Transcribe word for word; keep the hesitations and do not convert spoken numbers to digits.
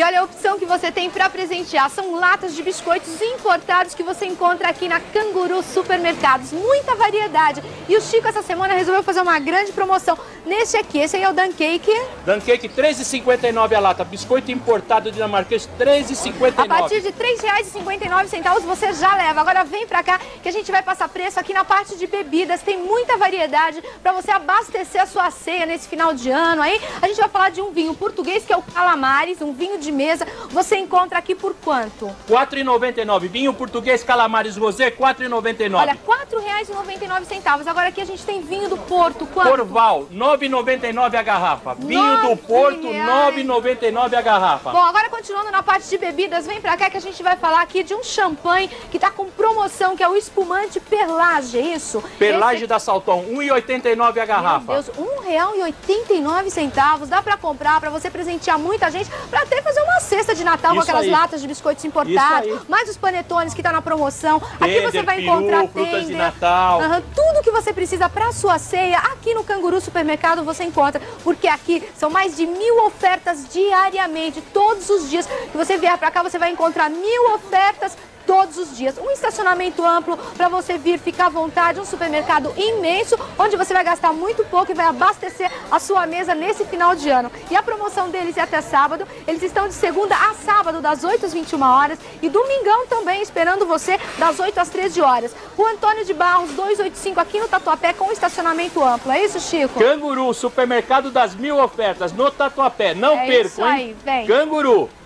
E olha a opção que você tem para presentear. São latas de biscoitos importados que você encontra aqui na Canguru Supermercados. Muita variedade. E o Chico essa semana resolveu fazer uma grande promoção nesse aqui. Esse aí é o Dan Cake. Dan Cake, três reais e cinquenta e nove a lata. Biscoito importado dinamarquês, três reais e cinquenta e nove. A partir de três reais e cinquenta e nove centavos você já leva. Agora vem pra cá que a gente vai passar preço aqui na parte de bebidas. Tem muita variedade para você abastecer a sua ceia nesse final de ano. Aí a gente vai falar de um vinho português que é o Calamares, um vinho de mesa. Você encontra aqui por quanto? quatro reais e noventa e nove. Vinho português Calamares Rosé, quatro reais e noventa e nove. Olha, quatro reais e noventa e nove centavos. Agora aqui a gente tem vinho do Porto. Quanto? Corval, nove reais e noventa e nove a garrafa. Vinho do Porto, nove reais e noventa e nove a garrafa. Bom, agora continuando na parte de bebidas, vem pra cá que a gente vai falar aqui de um champanhe que tá com promoção, que é o espumante Perlage, é isso? Perlage Esse... da Salton, um real e oitenta e nove a garrafa. Meu Deus, um real e oitenta e nove centavos. Dá pra comprar, pra você presentear muita gente, pra até fazer uma cesta de Natal. Isso com aquelas aí. Latas de biscoitos importados, mais os panetones que tá na promoção. Tender, aqui você vai peru, encontrar frutas tender, de Natal. Uhum, tudo que você precisa pra sua ceia, aqui no Canguru Supermercado você encontra, porque aqui são mais de mil ofertas diariamente, todos os dias que você vier pra cá você vai encontrar mil ofertas todos os dias. Um estacionamento amplo para você vir ficar à vontade, um supermercado imenso, onde você vai gastar muito pouco e vai abastecer a sua mesa nesse final de ano. E a promoção deles é até sábado, eles estão de segunda a sábado, das oito às vinte e uma horas, e domingão também, esperando você, das oito às treze horas. O Antônio de Barros, duzentos e oitenta e cinco, aqui no Tatuapé, com estacionamento amplo. É isso, Chico? Canguru, supermercado das mil ofertas, no Tatuapé. Não é percam, isso aí, hein? vem. Canguru.